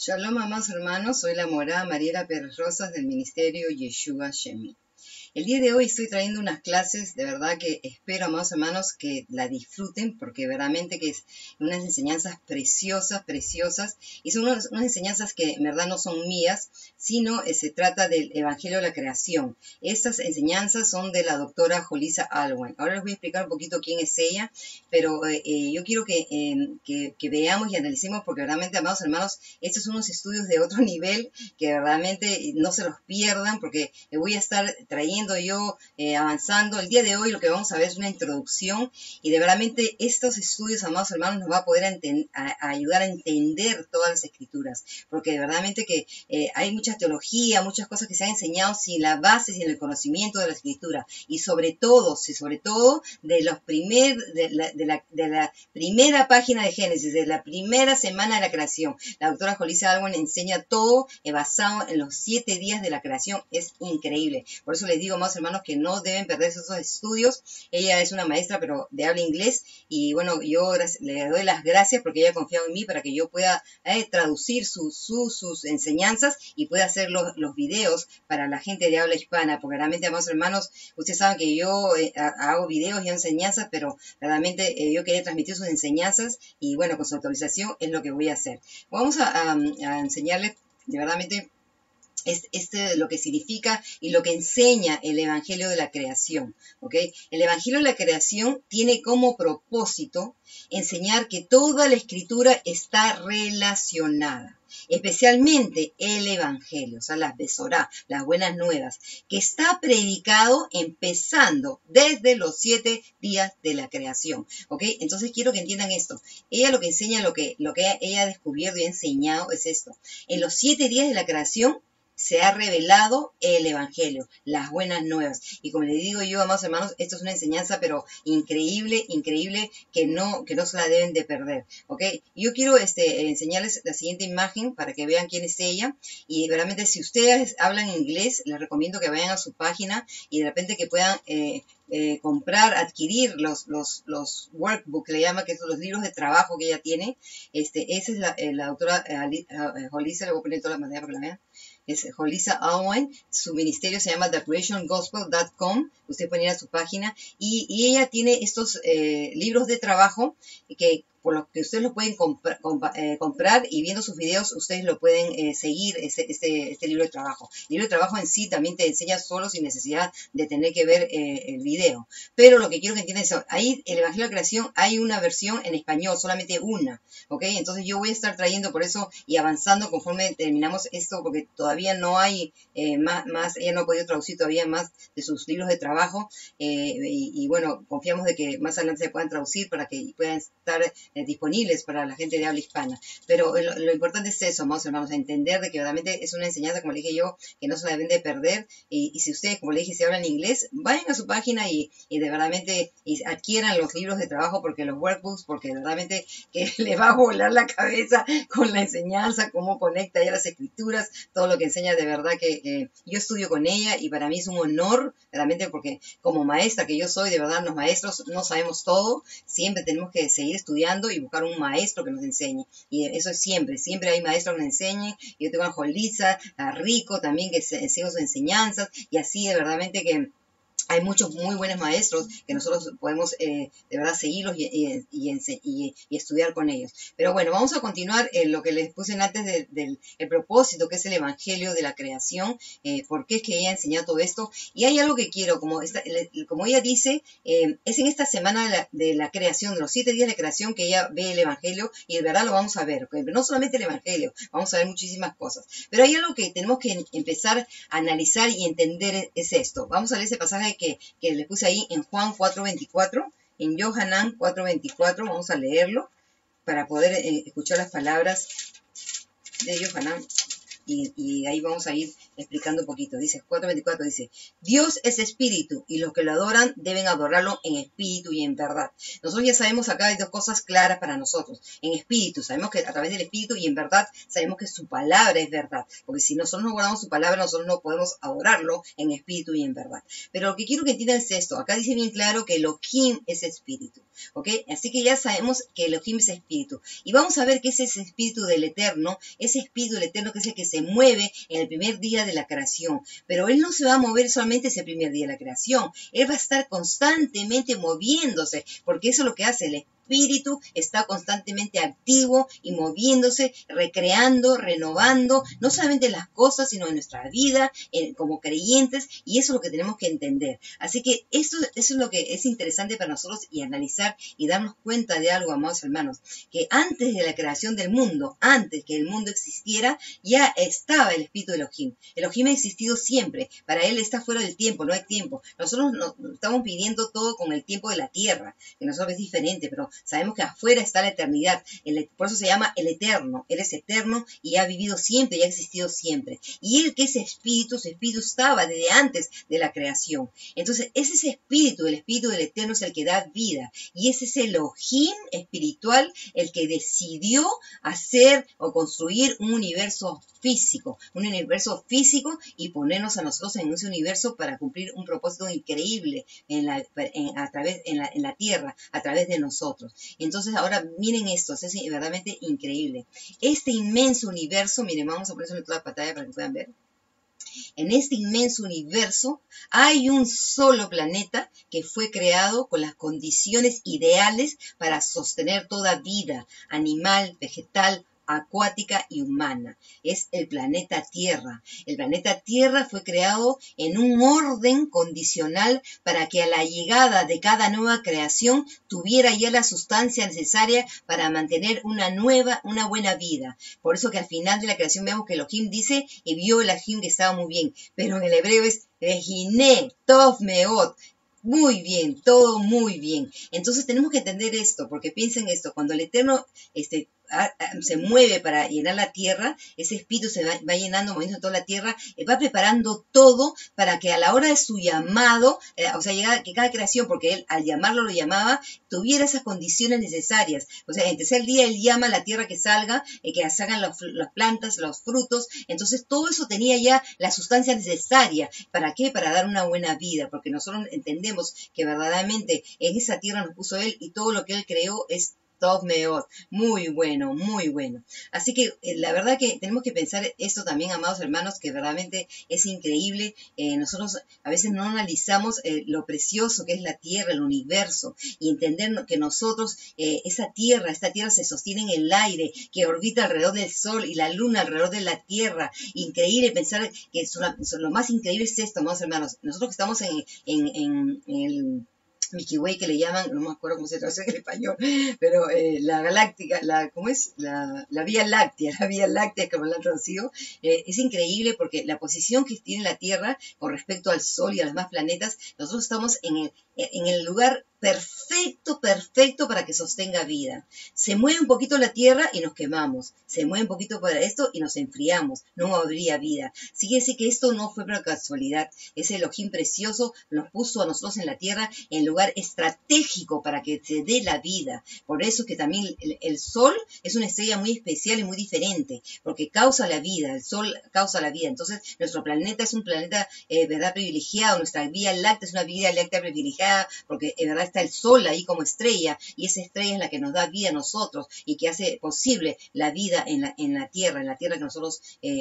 Shalom, amados hermanos, soy la morada Mariela Pérez Rosas del Ministerio Yeshua Shemi. El día de hoy estoy trayendo unas clases, de verdad que espero, amados hermanos, que la disfruten, porque verdaderamente que es unas enseñanzas preciosas, preciosas, y son unas enseñanzas que en verdad no son mías, sino se trata del Evangelio de la Creación. Estas enseñanzas son de la doctora Jolisa Alwan. Ahora les voy a explicar un poquito quién es ella, pero yo quiero que veamos y analicemos, porque verdaderamente, amados hermanos, estos son unos estudios de otro nivel, que verdaderamente no se los pierdan, porque voy a estar trayendo yo avanzando. El día de hoy lo que vamos a ver es una introducción y de verdaderamente estos estudios, amados hermanos, nos va a poder ayudar a entender todas las escrituras, porque verdaderamente que hay mucha teología, muchas cosas que se han enseñado sin la base, sin el conocimiento de la escritura, y sobre todo de la primera página de Génesis, de la primera semana de la creación. La doctora Jolisa Alwan enseña todo basado en los 7 días de la creación. Es increíble. Por eso les digo, amados hermanos, que no deben perderse esos estudios. Ella es una maestra, pero de habla inglés, y bueno, yo le doy las gracias porque ella ha confiado en mí para que yo pueda traducir sus enseñanzas y pueda hacer los videos para la gente de habla hispana, porque realmente, amados hermanos, ustedes saben que yo hago videos y enseñanzas, pero realmente yo quería transmitir sus enseñanzas y bueno, con su autorización es lo que voy a hacer. Vamos a enseñarles de verdaderamente lo que significa y lo que enseña el Evangelio de la Creación, ¿ok? El Evangelio de la Creación tiene como propósito enseñar que toda la Escritura está relacionada, especialmente el Evangelio, o sea, las Besorá, las buenas nuevas, que está predicado empezando desde los 7 días de la creación, ¿ok? Entonces quiero que entiendan esto. Ella lo que enseña, lo que ella ha descubierto y ha enseñado es esto. En los 7 días de la creación se ha revelado el Evangelio, las buenas nuevas. Y como les digo yo, amados hermanos, esto es una enseñanza, pero increíble, increíble, que no se la deben de perder, ¿ok? Yo quiero enseñarles la siguiente imagen para que vean quién es ella. Y realmente, si ustedes hablan inglés, les recomiendo que vayan a su página y de repente que puedan comprar, adquirir los workbooks, que le llama, que son los libros de trabajo que ella tiene. Esa es la doctora Jolisa, le voy a poner todas las maneras para que la vean. Es Jolisa Alwan, su ministerio se llama thecreationgospel.com, usted puede ir a su página, y ella tiene estos libros de trabajo que por lo que ustedes lo pueden comprar, y viendo sus videos ustedes lo pueden seguir, este libro de trabajo. El libro de trabajo en sí también te enseña solo sin necesidad de tener que ver el video. Pero lo que quiero que entiendan es, ahí el Evangelio de la Creación hay una versión en español, solamente una, ¿ok? Entonces yo voy a estar trayendo por eso y avanzando conforme terminamos esto, porque todavía no hay más, ella no ha podido traducir todavía más de sus libros de trabajo, y bueno, confiamos de que más adelante se puedan traducir para que puedan estar disponibles para la gente de habla hispana. Pero lo importante es eso, amados hermanos, entender de que verdaderamente es una enseñanza, como le dije yo, que no se la deben de perder. Y si ustedes, como le dije, si hablan inglés, vayan a su página y de verdaderamente adquieran los libros de trabajo, porque los workbooks, porque verdaderamente que le va a volar la cabeza con la enseñanza, cómo conecta ya las escrituras, todo lo que enseña. De verdad que yo estudio con ella y para mí es un honor, realmente, porque como maestra que yo soy, de verdad, los maestros no sabemos todo, siempre tenemos que seguir estudiando y buscar un maestro que nos enseñe. Y eso es siempre hay maestros que nos enseñen. Yo tengo a Jolisa, a Rico también, que sigo sus enseñanzas, y así de verdadmente que hay muchos muy buenos maestros que nosotros podemos de verdad seguirlos y estudiar con ellos. Pero bueno, vamos a continuar lo que les puse antes del propósito, que es el Evangelio de la Creación, por qué es que ella enseña todo esto. Y hay algo que quiero, como ella dice, es en esta semana de la creación, de los 7 días de creación, que ella ve el Evangelio, y de verdad lo vamos a ver, ¿okay? Pero no solamente el Evangelio, vamos a ver muchísimas cosas. Pero hay algo que tenemos que empezar a analizar y entender, es esto. Vamos a leer ese pasaje que les puse ahí en Juan 4:24, en Yohanan 4:24, vamos a leerlo para poder escuchar las palabras de Yohanan, y ahí vamos a ir explicando un poquito. Dice 4:24, dice, Dios es espíritu y los que lo adoran deben adorarlo en espíritu y en verdad. Nosotros ya sabemos acá hay dos cosas claras para nosotros. En espíritu, sabemos que a través del espíritu, y en verdad sabemos que su palabra es verdad. Porque si nosotros no guardamos su palabra, nosotros no podemos adorarlo en espíritu y en verdad. Pero lo que quiero que entiendan es esto. Acá dice bien claro que Elohim es espíritu. ¿Ok? Así que ya sabemos que Elohim es espíritu. Y vamos a ver qué es ese espíritu del Eterno, ese espíritu del Eterno que es el que se mueve en el primer día de la creación. Pero Él no se va a mover solamente ese primer día de la creación. Él va a estar constantemente moviéndose, porque eso es lo que hace el espíritu, está constantemente activo y moviéndose, recreando, renovando, no solamente las cosas, sino en nuestra vida, como creyentes, y eso es lo que tenemos que entender. Así que eso es lo que es interesante para nosotros y analizar y darnos cuenta de algo, amados hermanos, que antes de la creación del mundo, antes que el mundo existiera, ya estaba el espíritu de Elohim. Elohim ha existido siempre, para Él está fuera del tiempo, no hay tiempo. Nosotros nos estamos pidiendo todo con el tiempo de la tierra, que nosotros es diferente, pero sabemos que afuera está la eternidad, por eso se llama el Eterno. Él es eterno y ha vivido siempre y ha existido siempre. Y Él que es espíritu, su espíritu estaba desde antes de la creación. Entonces, ese espíritu, el espíritu del Eterno es el que da vida. Y ese es el Elohim espiritual, el que decidió hacer o construir un universo físico y ponernos a nosotros en ese universo para cumplir un propósito increíble en la tierra, a través de nosotros. Entonces ahora miren esto, es verdaderamente increíble. Este inmenso universo, miren, vamos a poner en toda la pantalla para que puedan ver. En este inmenso universo hay un solo planeta que fue creado con las condiciones ideales para sostener toda vida, animal, vegetal, acuática y humana. Es el planeta Tierra. El planeta Tierra fue creado en un orden condicional para que a la llegada de cada nueva creación tuviera ya la sustancia necesaria para mantener una buena vida. Por eso que al final de la creación vemos que Elohim dice, y vio Elohim que estaba muy bien, pero en el hebreo es Reginé, Tov Meot. Muy bien, todo muy bien. Entonces tenemos que entender esto, porque piensen esto, cuando el Eterno se mueve para llenar la tierra, ese espíritu se va llenando, moviendo toda la tierra, va preparando todo para que a la hora de su llamado, que cada creación, porque Él al llamarlo lo llamaba, tuviera esas condiciones necesarias. O sea, en el tercer día Él llama a la tierra que salga, que salgan las plantas, los frutos. Entonces todo eso tenía ya la sustancia necesaria. ¿Para qué? Para dar una buena vida, porque nosotros entendemos que verdaderamente en esa tierra nos puso Él y todo lo que Él creó es Tov Meot. Muy bueno, muy bueno. Así que la verdad que tenemos que pensar esto también, amados hermanos, que verdaderamente es increíble. Nosotros a veces no analizamos lo precioso que es la tierra, el universo, y entender que nosotros, esta tierra se sostiene en el aire, que orbita alrededor del sol y la luna alrededor de la tierra. Increíble pensar que lo más increíble es esto, amados hermanos. Nosotros que estamos en el Milky Way, que le llaman, no me acuerdo cómo se traduce en español, pero la galáctica, ¿cómo es? La Vía Láctea, como la han traducido, es increíble porque la posición que tiene la Tierra con respecto al Sol y a los demás planetas, nosotros estamos en el lugar perfecto para que sostenga vida. Se mueve un poquito la tierra y nos quemamos. Se mueve un poquito para esto y nos enfriamos. No habría vida. Fíjese que esto no fue por casualidad. Ese Elohim precioso nos puso a nosotros en la tierra en lugar estratégico para que se dé la vida. Por eso que también el Sol es una estrella muy especial y muy diferente, porque causa la vida. El Sol causa la vida. Entonces, nuestro planeta es un planeta, ¿verdad?, privilegiado. Nuestra Vía Láctea es una Vía Láctea privilegiada, porque en verdad está el Sol ahí como estrella, y esa estrella es la que nos da vida a nosotros y que hace posible la vida en la tierra que nosotros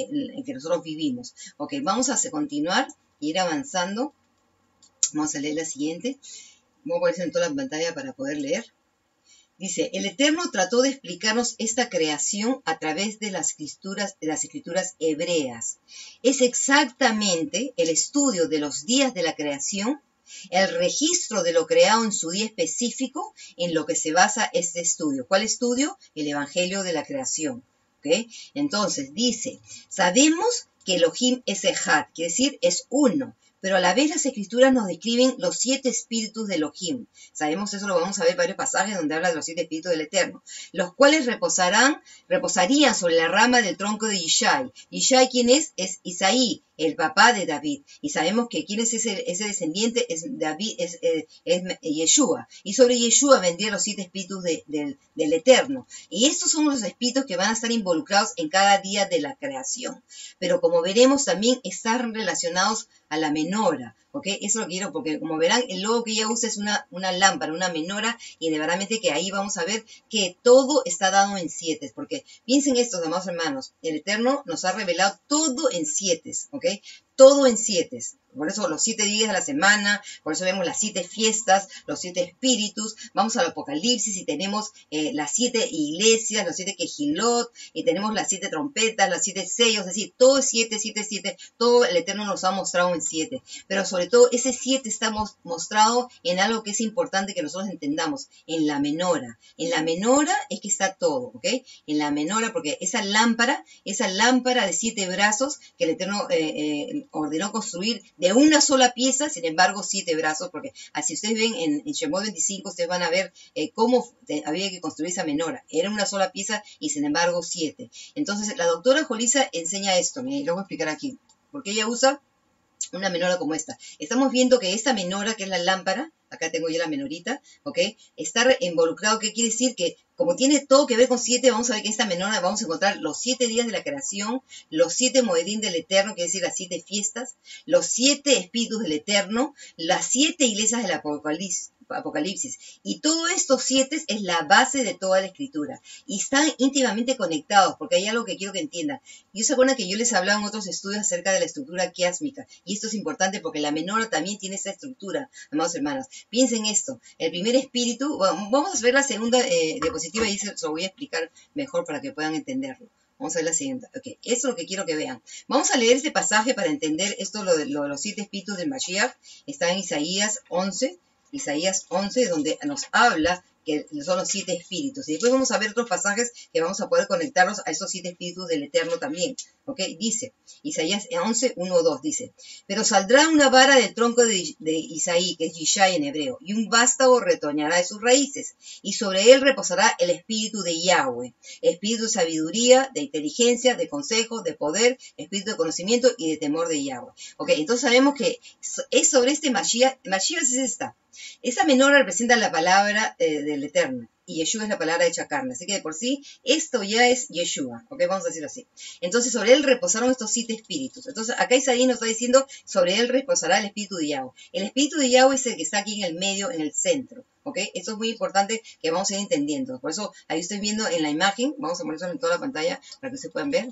vivimos. Ok, vamos a continuar e ir avanzando. Vamos a leer la siguiente. Voy a ponerse en toda la pantalla para poder leer. Dice, el Eterno trató de explicarnos esta creación a través de las escrituras hebreas. Es exactamente el estudio de los días de la creación, el registro de lo creado en su día específico, en lo que se basa este estudio. ¿Cuál estudio? El Evangelio de la creación. ¿Okay? Entonces dice, sabemos que Elohim es Ejad, quiere decir es uno, pero a la vez las escrituras nos describen los 7 espíritus de Elohim. Sabemos eso, lo vamos a ver en varios pasajes donde habla de los 7 espíritus del Eterno, los cuales reposarían sobre la rama del tronco de Yishai. Yishai, ¿quién es? Es Isaí, el papá de David. Y sabemos que quién es ese descendiente, es David, es Yeshua. Y sobre Yeshua vendrían los 7 espíritus del Eterno. Y estos son los espíritus que van a estar involucrados en cada día de la creación. Pero como veremos, también están relacionados a la menora, ¿ok? Eso lo quiero, porque como verán, el logo que ella usa es una lámpara, una menora, y de verdad que ahí vamos a ver que todo está dado en 7, porque piensen esto, amados hermanos, el Eterno nos ha revelado todo en 7, ¿ok? Todo en 7. Por eso los 7 días de la semana, por eso vemos las 7 fiestas, los 7 espíritus. Vamos al Apocalipsis y tenemos las 7 iglesias, los 7 quejilot, y tenemos las 7 trompetas, las 7 sellos, es decir, todo es 7, 7, 7, todo el Eterno nos ha mostrado en 7. Pero sobre todo ese 7 está mostrado en algo que es importante que nosotros entendamos, en la menora. En la menora es que está todo, ¿ok? En la menora, porque esa lámpara de 7 brazos que el Eterno ordenó construir de una sola pieza, sin embargo 7 brazos, porque así ustedes ven en Shemot 25, ustedes van a ver cómo había que construir esa menora. Era una sola pieza y sin embargo 7. Entonces la doctora Jolisa enseña esto, miren, lo voy a explicar aquí, porque ella usa una menora como esta. Estamos viendo que esta menora, que es la lámpara, acá tengo ya la menorita, ¿ok? Está involucrado, ¿qué quiere decir? Que como tiene todo que ver con 7, vamos a ver que en esta menora vamos a encontrar los 7 días de la creación, los 7 moedín del Eterno, quiere decir las 7 fiestas, los 7 espíritus del Eterno, las 7 iglesias del Apocalipsis. Y todos estos 7 es la base de toda la escritura. Y están íntimamente conectados, porque hay algo que quiero que entiendan. Y se acuerdan que yo les hablaba en otros estudios acerca de la estructura quiásmica. Y esto es importante porque la menora también tiene esa estructura, amados hermanos. Piensen esto. El primer espíritu, bueno, vamos a ver la segunda diapositiva y se lo voy a explicar mejor para que puedan entenderlo. Vamos a ver la siguiente. Ok, esto es lo que quiero que vean. Vamos a leer este pasaje para entender esto, lo de los 7 espíritus del Mashiach. Está en Isaías 11, donde nos habla que son los 7 espíritus. Y después vamos a ver otros pasajes que vamos a poder conectarlos a esos 7 espíritus del Eterno también. ¿Ok? Dice, Isaías 11, 1, 2, dice, pero saldrá una vara del tronco de Isaí, que es Yishai en hebreo, y un vástago retoñará de sus raíces, y sobre él reposará el espíritu de Yahweh, espíritu de sabiduría, de inteligencia, de consejo, de poder, espíritu de conocimiento y de temor de Yahweh. Ok, entonces sabemos que es sobre este Mashiach. Mashiach es esta. Esa menora representa la palabra del Eterno y Yeshua es la palabra hecha carne. Así que de por sí, esto ya es Yeshua. ¿Ok? Vamos a decirlo así. Entonces, sobre él reposaron estos 7 espíritus. Entonces, acá Isaías nos está diciendo, sobre él reposará el espíritu de Yahweh. El espíritu de Yahweh es el que está aquí en el medio, en el centro. ¿Ok? Eso es muy importante que vamos a ir entendiendo. Por eso, ahí estoy viendo en la imagen, vamos a ponerlo en toda la pantalla para que ustedes puedan ver.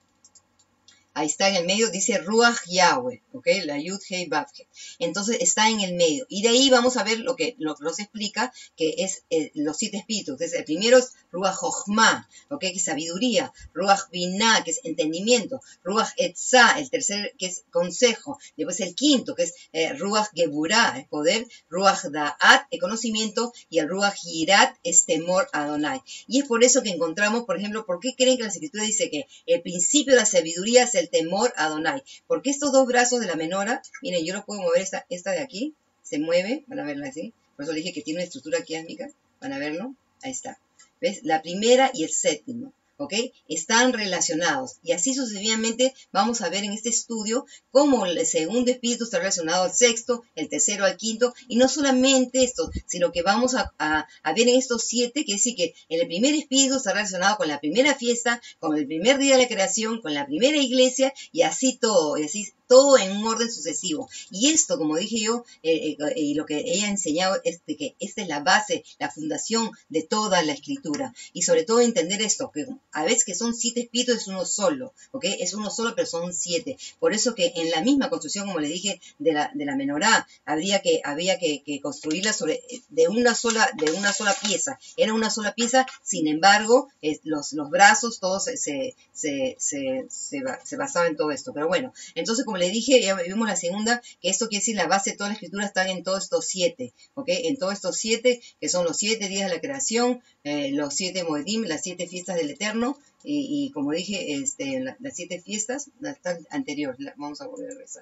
Ahí está en el medio, dice Ruach Yahweh, ¿ok? La Yud Hei Vav He. Entonces está en el medio. Y de ahí vamos a ver lo que nos explica, que es los 7 espíritus. Entonces, el primero es Ruach Jochma, ¿ok? Que es sabiduría. Ruach Binah, que es entendimiento. Ruach Etzah, el tercer, que es consejo. Después el quinto, que es Ruach Geburah, el poder. Ruach Da'at, el conocimiento. Y el Ruach Yirat es temor a Adonai. Y es por eso que encontramos, por ejemplo, ¿por qué creen que la Escritura dice que el principio de la sabiduría es el temor a Adonai? Porque estos 2 brazos de la menora, miren, yo los puedo mover, esta de aquí, se mueve, van a verla así, por eso le dije que tiene una estructura quiásmica, van a verlo, ahí está, ¿ves? La primera y el séptimo, ¿ok? Están relacionados, y así sucesivamente vamos a ver en este estudio cómo el segundo espíritu está relacionado al sexto, el tercero al quinto, y no solamente esto, sino que vamos a ver en estos 7, que es decir, que el primer espíritu está relacionado con la primera fiesta, con el primer día de la creación, con la primera iglesia, y así todo en un orden sucesivo. Y esto, como dije yo, y lo que ella ha enseñado es de que esta es la base, la fundación de toda la escritura. Y sobre todo entender esto, que a veces que son 7 espíritus es uno solo, ¿ok? Es uno solo, pero son 7. Por eso que en la misma construcción, como le dije, de la menorá, había que construirla de una sola pieza. Era una sola pieza, sin embargo, los brazos, todos se basaban en todo esto. Pero bueno, entonces, como le dije, ya vimos la segunda, que esto quiere decir la base de toda la escritura están en todos estos 7, ¿ok? En todos estos 7, que son los 7 días de la creación, los 7 moedim, las 7 fiestas del Eterno, y como dije, las 7 fiestas, la anterior, vamos a volver a regresar.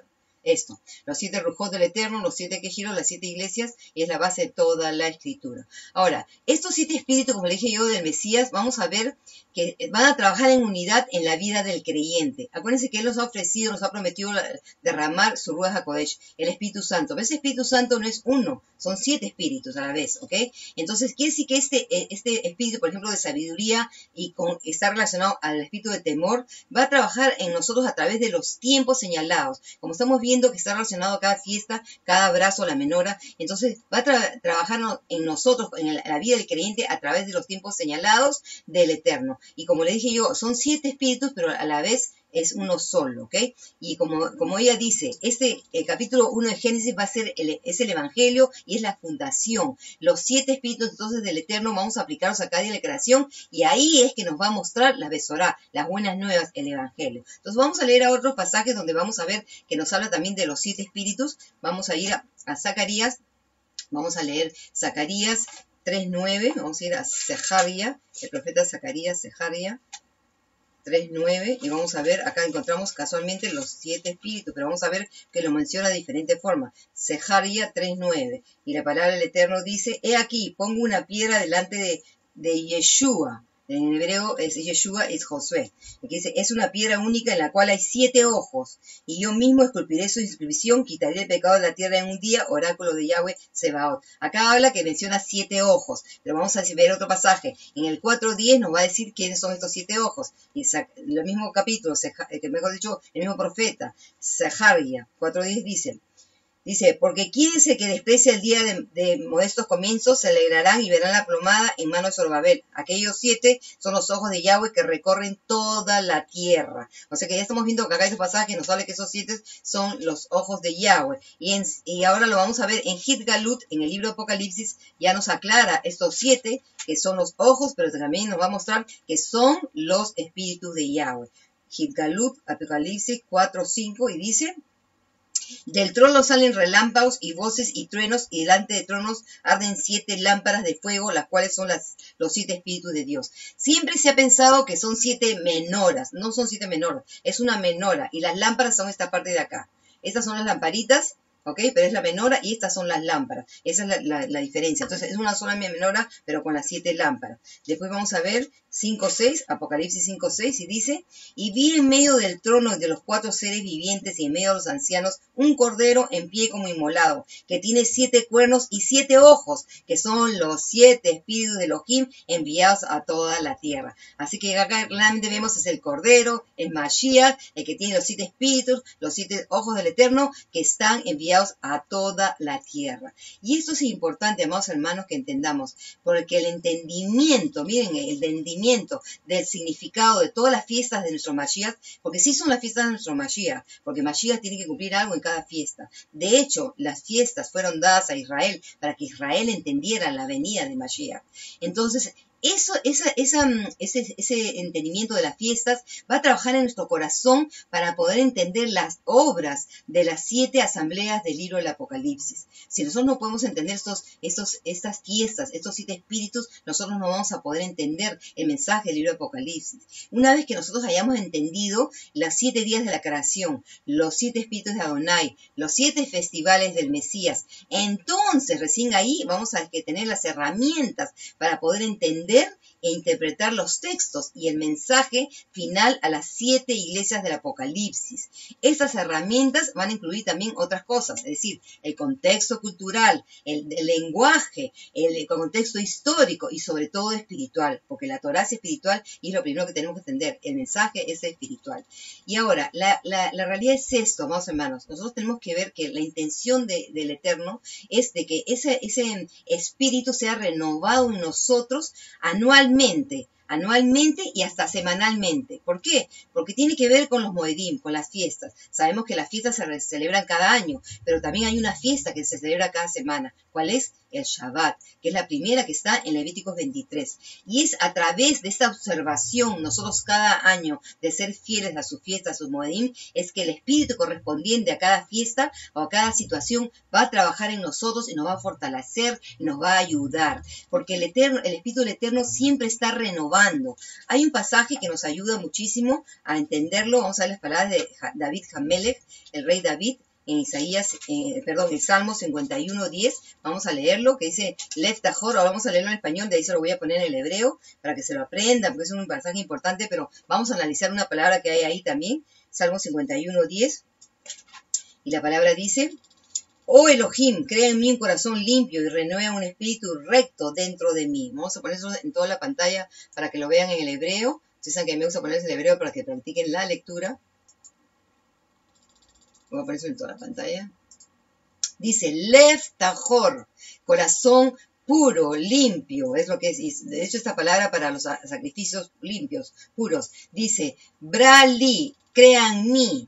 esto. Los 7 rujos del Eterno, los 7 quejiros, las 7 iglesias, y es la base de toda la escritura. Ahora, estos 7 espíritus, como le dije yo, del Mesías, vamos a ver que van a trabajar en unidad en la vida del creyente. Acuérdense que Él nos ha ofrecido, nos ha prometido derramar su Ruach HaKodesh, el Espíritu Santo. Pero ese Espíritu Santo no es uno, son 7 espíritus a la vez, ¿ok? Entonces, quiere decir que este espíritu, por ejemplo, de sabiduría y está relacionado al espíritu de temor, va a trabajar en nosotros a través de los tiempos señalados. Como estamos viendo que está relacionado a cada fiesta, cada abrazo, la menora, entonces va a trabajar en nosotros, en la vida del creyente, a través de los tiempos señalados del Eterno. Y como le dije yo, son 7 espíritus, pero a la vez es uno solo, ¿ok? Y como ella dice, el capítulo 1 de Génesis va a ser es el Evangelio y es la fundación. Los 7 espíritus entonces del Eterno vamos a aplicarlos a cada día de la creación y ahí es que nos va a mostrar la Besorá, las buenas nuevas, el Evangelio. Entonces vamos a leer a otros pasajes donde vamos a ver que nos habla también de los 7 espíritus. Vamos a ir a Zacarías, vamos a leer Zacarías 3:9, vamos a ir a Sejaria, el profeta Zacarías, Sejaria 3:9, y vamos a ver, acá encontramos casualmente los 7 espíritus, pero vamos a ver que lo menciona de diferente forma. Sejaria 3:9, y la palabra del Eterno dice, he aquí, pongo una piedra delante de Yeshua. En hebreo es Yeshua, es Josué. Aquí dice, es una piedra única en la cual hay 7 ojos, y yo mismo esculpiré su inscripción, quitaré el pecado de la tierra en un día, oráculo de Yahweh Sebaot. Acá habla que menciona 7 ojos, pero vamos a ver otro pasaje. En el 4:10 nos va a decir quiénes son estos 7 ojos. Y el mismo capítulo, que mejor dicho, el mismo profeta, Zaharia 4:10 dice, porque quién es el que desprecia el día de modestos comienzos, se alegrarán y verán la plomada en mano de Zorobabel. Aquellos 7 son los ojos de Yahweh que recorren toda la tierra. O sea que ya estamos viendo que acá hay un pasaje que nos habla que esos 7 son los ojos de Yahweh. Y ahora lo vamos a ver en Hit-Galut, en el libro de Apocalipsis, ya nos aclara estos 7 que son los ojos, pero también nos va a mostrar que son los espíritus de Yahweh. Hit-Galut, Apocalipsis 4:5, y dice, del trono salen relámpagos y voces y truenos, y delante de tronos arden 7 lámparas de fuego, las cuales son los 7 espíritus de Dios. Siempre se ha pensado que son 7 menoras, no son 7 menoras, es una menora, y las lámparas son esta parte de acá. Estas son las lamparitas, ¿ok? Pero es la menora y estas son las lámparas. Esa es la diferencia. Entonces es una sola menora, pero con las 7 lámparas. Después vamos a ver 5:6, Apocalipsis 5:6, y dice, y vi en medio del trono de los 4 seres vivientes y en medio de los ancianos un cordero en pie como inmolado, que tiene 7 cuernos y 7 ojos, que son los 7 espíritus de Elohim enviados a toda la tierra. Así que acá claramente vemos es el cordero, el Mashiach, el que tiene los 7 espíritus, los 7 ojos del Eterno, que están enviados a toda la tierra. Y esto es importante, amados hermanos, que entendamos, porque el entendimiento, miren, el entendimiento del significado de todas las fiestas de nuestro Mashiach, porque sí son las fiestas de nuestro Mashiach, porque Mashiach tiene que cumplir algo en cada fiesta. De hecho, las fiestas fueron dadas a Israel para que Israel entendiera la venida de Mashiach. Entonces, ese entendimiento de las fiestas va a trabajar en nuestro corazón para poder entender las obras de las 7 asambleas del libro del Apocalipsis. Si nosotros no podemos entender estas fiestas, estos 7 espíritus, nosotros no vamos a poder entender el mensaje del libro del Apocalipsis. Una vez que nosotros hayamos entendido las 7 días de la creación, los 7 espíritus de Adonai, los 7 festivales del Mesías, entonces recién ahí vamos a tener las herramientas para poder entender e interpretar los textos y el mensaje final a las 7 iglesias del Apocalipsis. Estas herramientas van a incluir también otras cosas, es decir, el contexto cultural, el lenguaje, el contexto histórico y sobre todo espiritual, porque la Torá es espiritual y es lo primero que tenemos que entender, el mensaje es espiritual. Y ahora, la realidad es esto, amados hermanos, nosotros tenemos que ver que la intención del Eterno es de que ese espíritu sea renovado en nosotros anualmente y hasta semanalmente. ¿Por qué? Porque tiene que ver con los moedim, con las fiestas. Sabemos que las fiestas se celebran cada año, pero también hay una fiesta que se celebra cada semana. ¿Cuál es? El Shabbat, que es la primera que está en Levíticos 23. Y es a través de esta observación, nosotros cada año, de ser fieles a su fiesta, a su moedim, es que el espíritu correspondiente a cada fiesta o a cada situación va a trabajar en nosotros y nos va a fortalecer y nos va a ayudar. Porque el espíritu del Eterno siempre está renovando. Hay un pasaje que nos ayuda muchísimo a entenderlo. Vamos a ver las palabras de David Hamelech, el rey David, en Isaías, en Salmo 51:10. Vamos a leerlo, que dice Lev Tahor. Ahora vamos a leerlo en español, de ahí se lo voy a poner en el hebreo para que se lo aprendan, porque es un pasaje importante, pero vamos a analizar una palabra que hay ahí también. Salmo 51:10. Y la palabra dice: Oh Elohim, crea en mí un corazón limpio y renueva un espíritu recto dentro de mí. Vamos a poner eso en toda la pantalla para que lo vean en el hebreo. Ustedes saben que me gusta ponerlo en el hebreo para que practiquen la lectura. Voy a poner eso en toda la pantalla. Dice, Lev Tahor, corazón puro, limpio, es lo que es. De hecho, esta palabra para los sacrificios limpios, puros. Dice, Brali, crea en mí,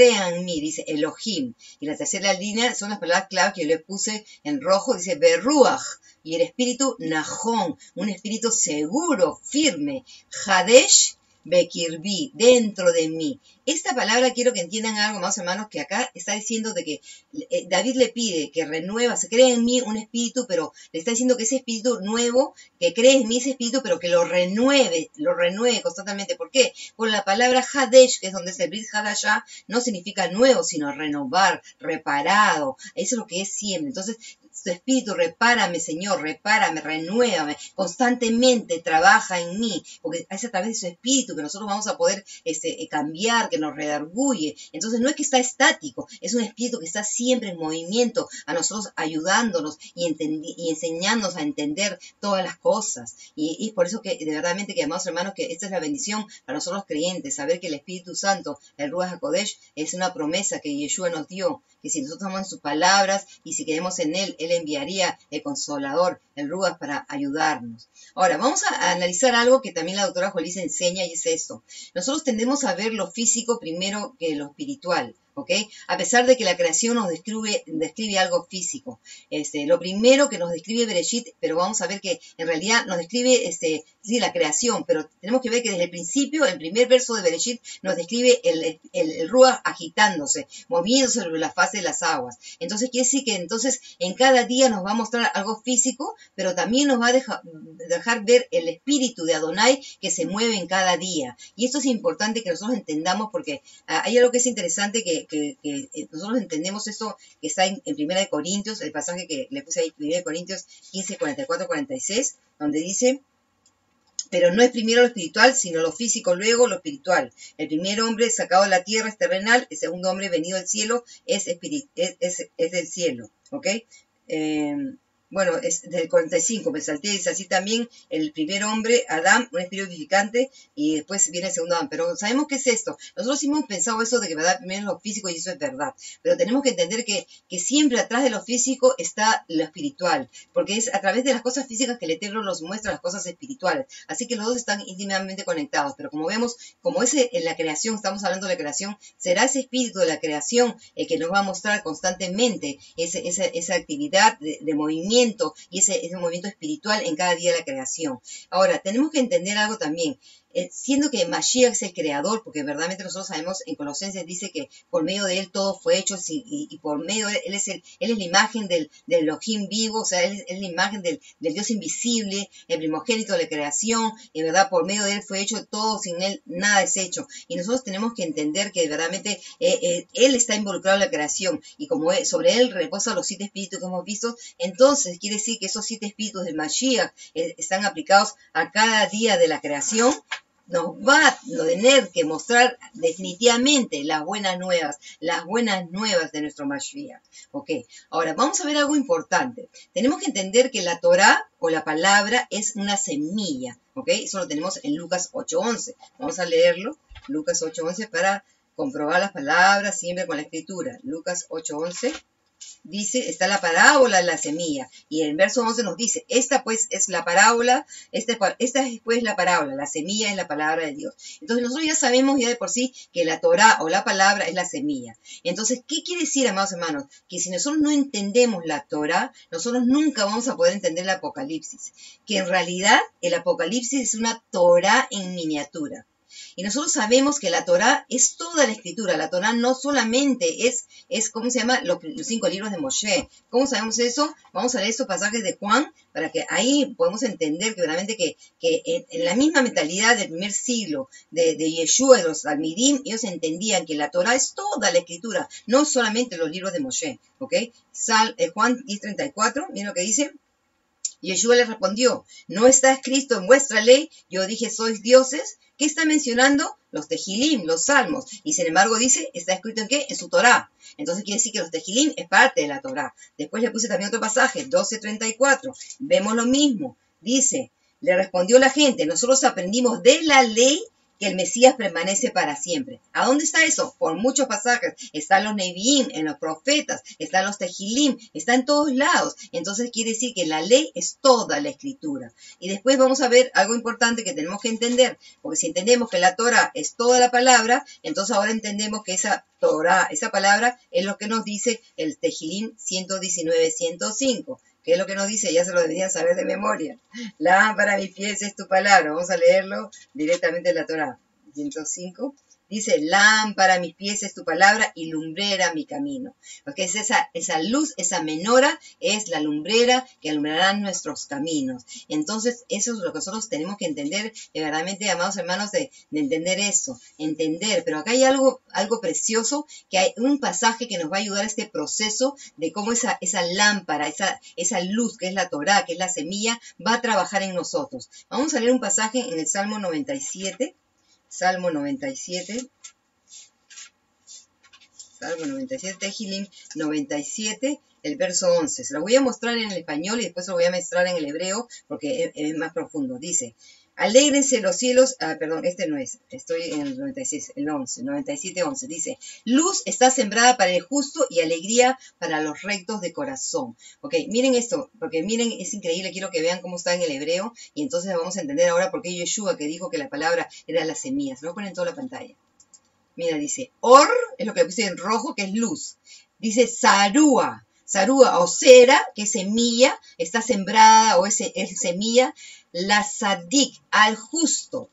dice Elohim. Y la tercera línea son las palabras clave que yo le puse en rojo, dice Berruach. Y el espíritu Nahón, un espíritu seguro, firme. Hadesh Bekirbi, dentro de mí. Esta palabra quiero que entiendan algo más, hermanos, que acá está diciendo de que David le pide que renueva, se cree en mí un espíritu, pero le está diciendo que ese espíritu nuevo, que cree en mí ese espíritu, pero que lo renueve constantemente. ¿Por qué? Por la palabra Hadesh, que es donde se Brit Hadashah, no significa nuevo, sino renovar, reparado. Eso es lo que es siempre. Entonces, tu espíritu, repárame, Señor, repárame, renuévame, constantemente trabaja en mí, porque es a través de su espíritu que nosotros vamos a poder cambiar, que nos redarguye. Entonces no es que está estático, es un espíritu que está siempre en movimiento, a nosotros ayudándonos y enseñándonos a entender todas las cosas. Y es por eso que de verdadmente que, amados hermanos, que esta es la bendición para nosotros los creyentes, saber que el Espíritu Santo, el Ruach HaKodesh, es una promesa que Yeshua nos dio, que si nosotros estamos en sus palabras y si queremos en Él enviaría el Consolador, el Ruach, para ayudarnos. Ahora, vamos a analizar algo que también la doctora Jolisa enseña, y es esto. Nosotros tendemos a ver lo físico primero que lo espiritual. ¿Ok? A pesar de que la creación nos describe algo físico. Lo primero que nos describe Bereshit, pero vamos a ver que en realidad nos describe sí, la creación, pero tenemos que ver que desde el principio, el primer verso de Bereshit, nos describe el Ruach agitándose, moviéndose sobre la faz de las aguas. Entonces quiere decir que entonces en cada día nos va a mostrar algo físico, pero también nos va a dejar ver el espíritu de Adonai que se mueve en cada día. Y esto es importante que nosotros entendamos, porque hay algo que es interesante que nosotros entendemos esto que está en 1 Corintios, el pasaje que le puse ahí, 1 Corintios 15, 44, 46, donde dice: pero no es primero lo espiritual, sino lo físico, luego lo espiritual. El primer hombre sacado de la tierra es terrenal, el segundo hombre venido del cielo es del cielo. ¿Ok? Bueno, es del 45, me salté, dice así también el primer hombre, Adán, un espíritu vivificante, y después viene el segundo Adán. Pero sabemos qué es esto. Nosotros sí hemos pensado eso de que verdad primero es lo físico, y eso es verdad. Pero tenemos que entender que siempre atrás de lo físico está lo espiritual, porque es a través de las cosas físicas que el Eterno nos muestra las cosas espirituales. Así que los dos están íntimamente conectados. Pero como vemos, como en la creación, estamos hablando de la creación, será ese espíritu de la creación el que nos va a mostrar constantemente esa actividad de movimiento, y ese movimiento espiritual en cada día de la creación. Ahora, tenemos que entender algo también. Siendo que Mashiach es el creador, porque verdaderamente nosotros sabemos, en Colosenses dice que por medio de él todo fue hecho, y por medio de él, él es la imagen del Elohim vivo, o sea, él es la imagen del Dios invisible, el primogénito de la creación, y verdad, por medio de él fue hecho todo, sin él nada es hecho. Y nosotros tenemos que entender que verdaderamente él está involucrado en la creación, y como sobre él reposan los 7 espíritus que hemos visto, entonces quiere decir que esos 7 espíritus del Mashiach están aplicados a cada día de la creación. Nos va a tener que mostrar definitivamente las buenas nuevas de nuestro Mashiach. Ok, ahora vamos a ver algo importante. Tenemos que entender que la Torah o la palabra es una semilla. Ok, eso lo tenemos en Lucas 8:11. Vamos a leerlo, Lucas 8:11, para comprobar las palabras siempre con la escritura. Lucas 8:11. Dice, está la parábola de la semilla, y el verso 11 nos dice, esta pues es la parábola, esta es pues la parábola, la semilla es la palabra de Dios. Entonces nosotros ya sabemos ya de por sí que la Torah o la palabra es la semilla. Entonces, ¿qué quiere decir, amados hermanos? Que si nosotros no entendemos la Torah, nosotros nunca vamos a poder entender el Apocalipsis, que en realidad el Apocalipsis es una Torah en miniatura. Y nosotros sabemos que la Torá es toda la escritura. La Torá no solamente es ¿cómo se llama? Los 5 libros de Moshe. ¿Cómo sabemos eso? Vamos a leer estos pasajes de Juan para que ahí podamos entender que realmente que en la misma mentalidad del primer siglo de Yeshua, de los Talmidim, ellos entendían que la Torá es toda la escritura, no solamente los libros de Moshe. ¿Ok? Juan 10:34, miren lo que dice. Yeshua le respondió, ¿no está escrito en vuestra ley? Yo dije, ¿sois dioses? ¿Qué está mencionando? Los tejilim, los salmos. Y sin embargo dice, ¿está escrito en qué? En su Torá. Entonces quiere decir que los tejilim es parte de la Torá. Después le puse también otro pasaje, 12:34. Vemos lo mismo. Dice, le respondió la gente, nosotros aprendimos de la ley que el Mesías permanece para siempre. ¿A dónde está eso? Por muchos pasajes. Están los Neviim, en los profetas, están los Tejilim, está en todos lados. Entonces quiere decir que la ley es toda la escritura. Y después vamos a ver algo importante que tenemos que entender, porque si entendemos que la Torah es toda la palabra, entonces ahora entendemos que esa Torah, esa palabra, es lo que nos dice el Tejilim 119:105. ¿Qué es lo que nos dice? Ya se lo deberían saber de memoria. Lámpara a mis pies es tu palabra. Vamos a leerlo directamente en la Torá. 105. Dice, lámpara a mis pies es tu palabra y lumbrera mi camino. Porque es esa luz, esa menora, es la lumbrera que alumbrará nuestros caminos. Entonces, eso es lo que nosotros tenemos que entender, verdaderamente, amados hermanos, de entender eso. Entender, pero acá hay algo precioso, que hay un pasaje que nos va a ayudar a este proceso de cómo esa lámpara, esa luz que es la Torá, que es la semilla, va a trabajar en nosotros. Vamos a leer un pasaje en el Salmo 97. Salmo 97, Tejilim 97, el verso 11. Se lo voy a mostrar en el español y después se lo voy a mostrar en el hebreo porque es más profundo. Dice, alégrense los cielos, perdón, este no es, estoy en el 96, el 11, 97:11. Dice, luz está sembrada para el justo y alegría para los rectos de corazón. Ok, miren esto, porque miren, es increíble, quiero que vean cómo está en el hebreo y entonces vamos a entender ahora por qué Yeshua que dijo que la palabra era las semillas. Lo voy a poner en toda la pantalla. Mira, dice, or, es lo que le puse en rojo, que es luz. Dice, sarúa o cera, que es semilla, está sembrada o es semilla, la sadik, al justo.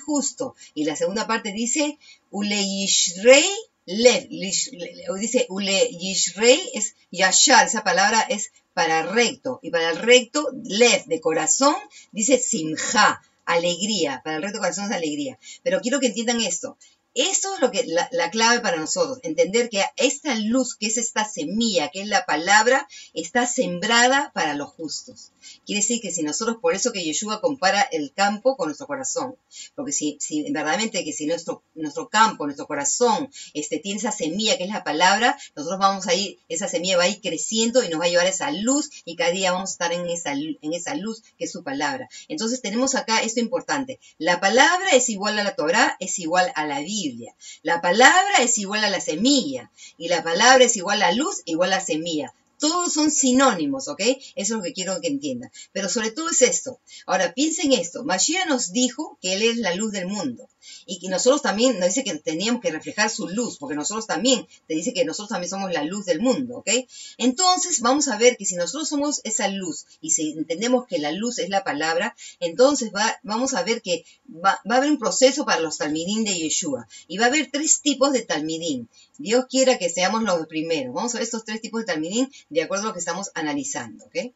Y la segunda parte dice, ule yishrei lev, dice, ule yishrei es yashar, esa palabra es para recto, y para el recto, lev, de corazón, dice simja, alegría, para el recto corazón es alegría. Pero quiero que entiendan esto. Esto es lo que la clave para nosotros, entender que esta luz, que es esta semilla, que es la palabra, está sembrada para los justos. Quiere decir que si nosotros, por eso que Yeshua compara el campo con nuestro corazón, porque si verdaderamente que si nuestro campo, nuestro corazón, tiene esa semilla que es la palabra, nosotros vamos a ir, esa semilla va a ir creciendo y nos va a llevar esa luz y cada día vamos a estar en esa luz que es su palabra. Entonces tenemos acá esto importante, la palabra es igual a la Torá, es igual a la Biblia. La palabra es igual a la semilla y la palabra es igual a luz, igual a semilla. Todos son sinónimos, ¿ok? Eso es lo que quiero que entiendan. Pero sobre todo es esto. Ahora, piensen esto. Mashiach nos dijo que Él es la luz del mundo. Y que nosotros también, nos dice que teníamos que reflejar su luz, porque nosotros también, te dice que nosotros también somos la luz del mundo, ¿ok? Entonces, vamos a ver que si nosotros somos esa luz, y si entendemos que la luz es la palabra, entonces vamos a ver que va a haber un proceso para los talmidim de Yeshua. Y va a haber 3 tipos de talmidim. Dios quiera que seamos los primeros. Vamos a ver estos 3 tipos de talmidim de acuerdo a lo que estamos analizando, ¿ok?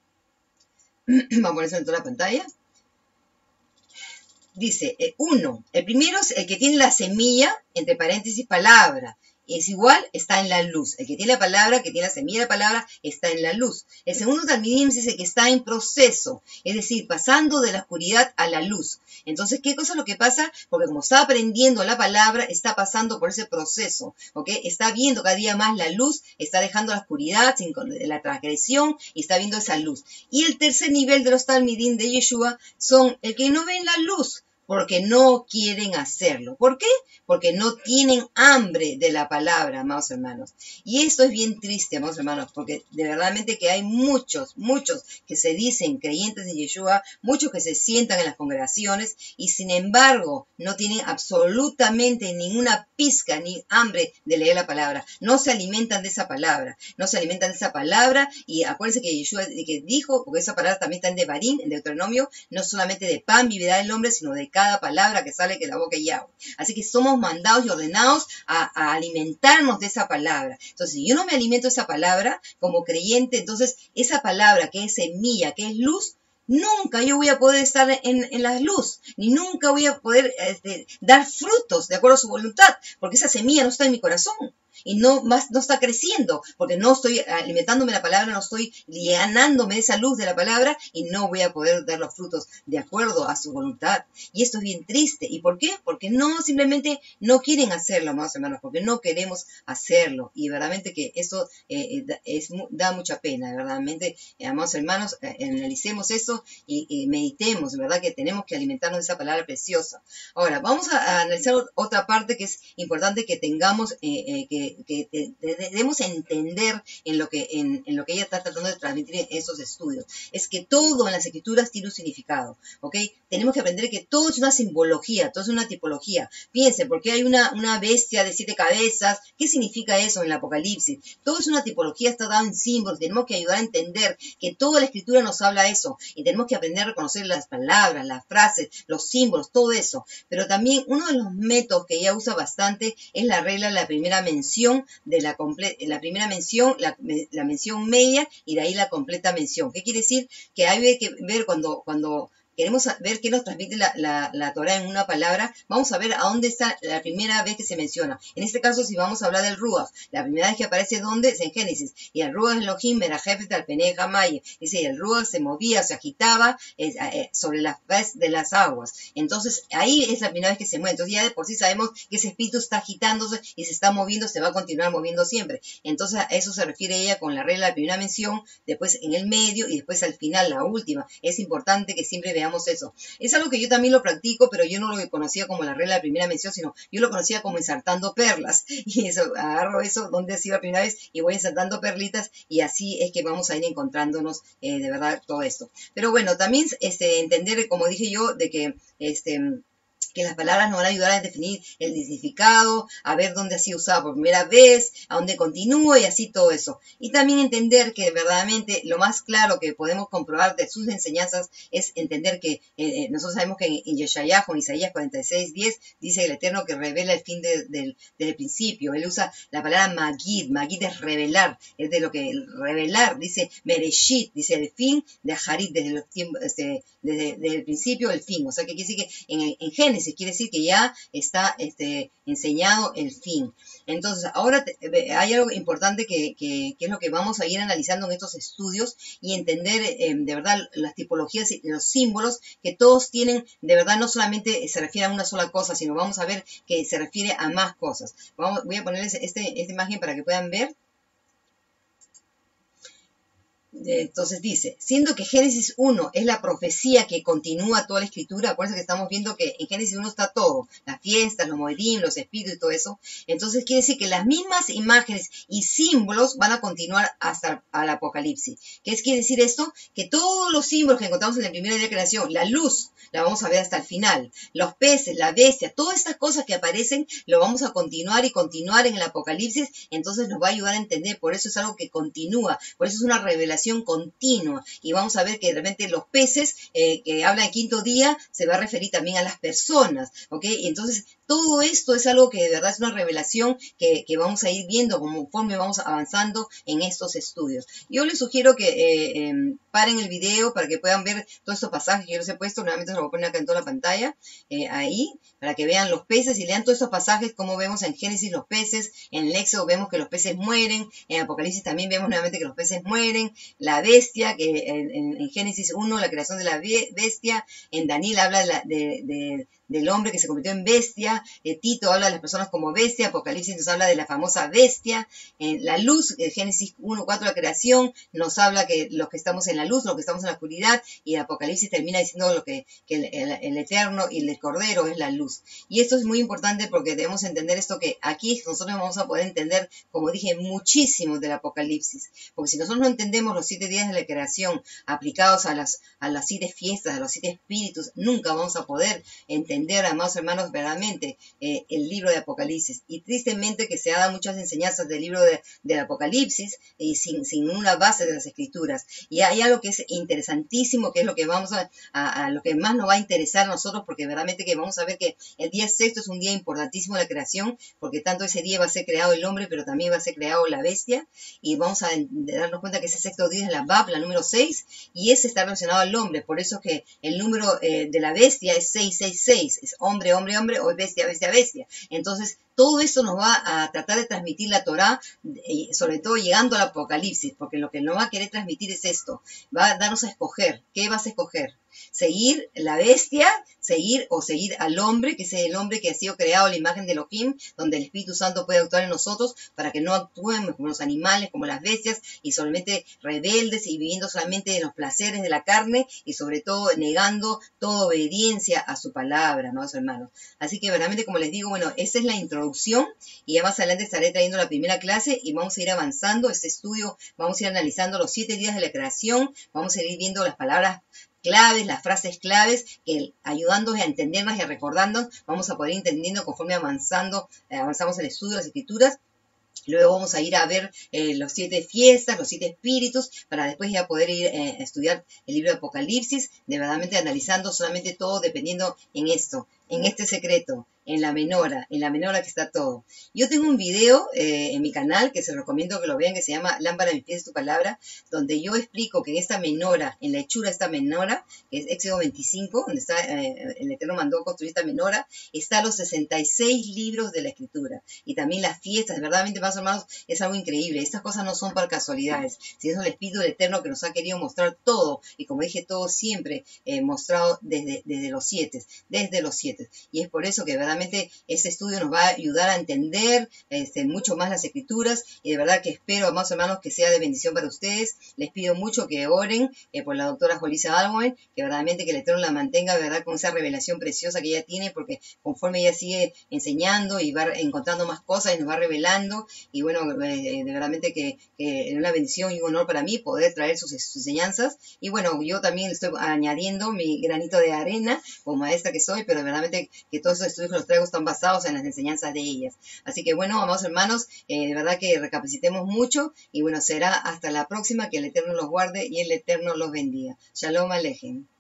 Vamos a poner eso en toda la pantalla. Dice, el primero es el que tiene la semilla, entre paréntesis, palabra. Es igual, está en la luz. El que tiene la palabra, que tiene la semilla de la palabra, está en la luz. El segundo talmidim es el que está en proceso, es decir, pasando de la oscuridad a la luz. Entonces, ¿qué cosa es lo que pasa? Porque como está aprendiendo la palabra, está pasando por ese proceso, ¿ok? Está viendo cada día más la luz, está dejando la oscuridad, la transgresión, y está viendo esa luz. Y el tercer nivel de los talmidim de Yeshua son el que no ven la luz, porque no quieren hacerlo. ¿Por qué? Porque no tienen hambre de la palabra, amados hermanos. Y esto es bien triste, amados hermanos, porque de verdaderamente que hay muchos que se dicen creyentes en Yeshua, muchos que se sientan en las congregaciones y sin embargo no tienen absolutamente ninguna pizca ni hambre de leer la palabra. No se alimentan de esa palabra, y acuérdense que Yeshua que dijo, porque esa palabra también está en Devarim, en Deuteronomio, no solamente de pan vivirá el hombre, sino de cada palabra que sale de la boca de Yahweh. Así que somos mandados y ordenados a alimentarnos de esa palabra. Entonces, si yo no me alimento de esa palabra como creyente, entonces esa palabra que es semilla, que es luz, nunca yo voy a poder estar en la luz, ni nunca voy a poder dar frutos de acuerdo a su voluntad, porque esa semilla no está en mi corazón. Y no está creciendo, porque no estoy alimentándome de la palabra, no estoy llenándome de esa luz de la palabra y no voy a poder dar los frutos de acuerdo a su voluntad. Y esto es bien triste. ¿Y por qué? Porque simplemente no quieren hacerlo, amados hermanos, porque no queremos hacerlo. Y verdaderamente que esto da mucha pena, verdaderamente, amados hermanos, analicemos eso y meditemos, ¿verdad? Que tenemos que alimentarnos de esa palabra preciosa. Ahora, vamos a analizar otra parte que es importante que tengamos, que debemos entender en lo que ella está tratando de transmitir en esos estudios. Es que todo en las escrituras tiene un significado, ¿ok? Tenemos que aprender que todo es una simbología, todo es una tipología. Piensen, porque hay una bestia de 7 cabezas, ¿qué significa eso en el Apocalipsis? Todo es una tipología, está dado en símbolos. Tenemos que ayudar a entender que toda la escritura nos habla eso, y tenemos que aprender a reconocer las palabras, las frases, los símbolos, todo eso. Pero también uno de los métodos que ella usa bastante es la regla de la primera mención, la primera mención, la mención media, y de ahí la completa mención. ¿Qué quiere decir? Que hay que ver cuando queremos ver qué nos transmite la Torah en una palabra, vamos a ver a dónde está la primera vez que se menciona. En este caso, si vamos a hablar del Ruach, la primera vez que aparece, ¿dónde? Es en Génesis. Y el Ruach Elohim, Merajefet al Penei Hamay. Dice, el Ruach se movía, se agitaba sobre la faz de las aguas. Entonces, ahí es la primera vez que se mueve. Entonces, ya de por sí sabemos que ese espíritu está agitándose y se está moviendo, se va a continuar moviendo siempre. Entonces, a eso se refiere ella con la regla de la primera mención, después en el medio y después al final, la última. Es importante que siempre veamos eso. Es algo que yo también lo practico, pero yo no lo conocía como la regla de primera mención, sino yo lo conocía como ensartando perlas. Y eso, agarro eso, donde ha sido la primera vez, y voy ensartando perlitas, y así es que vamos a ir encontrándonos de verdad todo esto. Pero bueno, también entender, como dije yo, de que las palabras nos van a ayudar a definir el significado, a ver dónde ha sido usado por primera vez, a dónde continúa y así todo eso. Y también entender que verdaderamente lo más claro que podemos comprobar de sus enseñanzas es entender que nosotros sabemos que en Yeshayahu, en Isaías 46:10, dice el Eterno que revela el fin del principio. Él usa la palabra Magid. Magid es revelar, es de lo que revelar. Dice Mereshit, dice el fin de Harit, desde el principio el fin. O sea que quiere decir que en Génesis quiere decir que ya está enseñado el fin. Entonces, ahora hay algo importante que es lo que vamos a ir analizando en estos estudios y entender de verdad las tipologías y los símbolos que todos tienen, de verdad no solamente se refiere a una sola cosa, sino vamos a ver que se refiere a más cosas. Voy a ponerles esta imagen para que puedan ver. Entonces dice, siendo que Génesis 1 es la profecía que continúa toda la escritura, acuérdense que estamos viendo que en Génesis 1 está todo, las fiestas, los moedim, los espíritus y todo eso. Entonces quiere decir que las mismas imágenes y símbolos van a continuar hasta el Apocalipsis. ¿Qué quiere decir esto? Que todos los símbolos que encontramos en el primer día de creación, la luz, la vamos a ver hasta el final, los peces, la bestia, todas estas cosas que aparecen, lo vamos a continuar y continuar en el Apocalipsis, entonces nos va a ayudar a entender, por eso es algo que continúa, por eso es una revelación continua, y vamos a ver que realmente los peces que habla el quinto día se va a referir también a las personas, ¿ok? Y entonces todo esto es algo que de verdad es una revelación que vamos a ir viendo conforme vamos avanzando en estos estudios. Yo les sugiero que paren el video para que puedan ver todos estos pasajes que yo les he puesto. Nuevamente se los voy a poner acá en toda la pantalla, ahí, para que vean los peces y lean todos estos pasajes, como vemos en Génesis los peces, en el Éxodo vemos que los peces mueren, en Apocalipsis también vemos nuevamente que los peces mueren, la bestia, que en Génesis 1 la creación de la bestia, en Daniel habla del hombre que se convirtió en bestia, Tito habla de las personas como bestia, Apocalipsis nos habla de la famosa bestia, la luz, Génesis 1:4 la creación, nos habla que los que estamos en la luz, los que estamos en la oscuridad, y Apocalipsis termina diciendo que el Eterno y el Cordero es la luz. Y esto es muy importante porque debemos entender esto, que aquí nosotros vamos a poder entender, como dije, muchísimo del Apocalipsis, porque si nosotros no entendemos los 7 días de la creación aplicados a las 7 fiestas, a los 7 espíritus, nunca vamos a poder entender entender, amados hermanos, verdaderamente el libro de Apocalipsis. Y tristemente que se ha dado muchas enseñanzas del libro del Apocalipsis y sin una base de las Escrituras. Y hay algo que es interesantísimo, que es lo que vamos a lo que más nos va a interesar a nosotros, porque verdaderamente que vamos a ver que el día sexto es un día importantísimo de la creación, porque tanto ese día va a ser creado el hombre, pero también va a ser creado la bestia, y vamos a darnos cuenta que ese sexto día es la Bab, la número 6, y ese está relacionado al hombre. Por eso es que el número de la bestia es 666, es hombre, hombre, hombre, o bestia, bestia, bestia. Entonces, todo eso nos va a tratar de transmitir la Torá, sobre todo llegando al Apocalipsis, porque lo que nos va a querer transmitir es esto, va a darnos a escoger. ¿Qué vas a escoger? Seguir la bestia, seguir al hombre, que es el hombre que ha sido creado a la imagen de Elohim, donde el Espíritu Santo puede actuar en nosotros para que no actuemos como los animales, como las bestias, y solamente rebeldes y viviendo solamente de los placeres de la carne, y sobre todo negando toda obediencia a su palabra, amados hermanos. Así que verdaderamente, como les digo, bueno, esa es la introducción, y ya más adelante estaré trayendo la primera clase, y vamos a ir avanzando este estudio, vamos a ir analizando los 7 días de la creación, vamos a ir viendo las palabras claves, las frases claves, que ayudándonos a entendernos y a recordarnos, vamos a poder ir entendiendo conforme avanzamos en el estudio de las Escrituras. Luego vamos a ir a ver los 7 fiestas, los 7 espíritus, para después ya poder ir a estudiar el libro de Apocalipsis, de verdaderamente analizando solamente todo dependiendo en esto, en este secreto, en la menora que está todo. Yo tengo un video en mi canal que se recomiendo que lo vean, que se llama Lámpara a mis pies es tu palabra, donde yo explico que en esta menora, en la hechura de esta menora, que es Éxodo 25, donde está el Eterno mandó construir esta menora, están los 66 libros de la Escritura, y también las fiestas. Verdaderamente, más hermanos, es algo increíble. Estas cosas no son por casualidades, sino es el Espíritu del Eterno que nos ha querido mostrar todo, y como dije, todo siempre mostrado desde los 7, y es por eso que verdaderamente este estudio nos va a ayudar a entender mucho más las Escrituras, y de verdad que espero, amados hermanos, que sea de bendición para ustedes. Les pido mucho que oren por la doctora Jolisa Alwen, que verdaderamente que el Eterno la mantenga, de verdad, con esa revelación preciosa que ella tiene, porque conforme ella sigue enseñando y va encontrando más cosas y nos va revelando, y bueno, de verdaderamente que es una bendición y un honor para mí poder traer sus enseñanzas. Y bueno, yo también estoy añadiendo mi granito de arena como maestra que soy, pero verdaderamente que todos esos estudios que los traigo están basados en las enseñanzas de ellas. Así que bueno, amados hermanos, de verdad que recapacitemos mucho, y bueno, será hasta la próxima. Que el Eterno los guarde y el Eterno los bendiga. Shalom Alejem.